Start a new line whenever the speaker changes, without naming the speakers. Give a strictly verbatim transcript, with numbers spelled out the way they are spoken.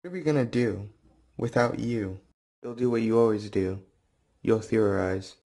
What are we gonna do without you? You'll do what you always do. You'll theorize.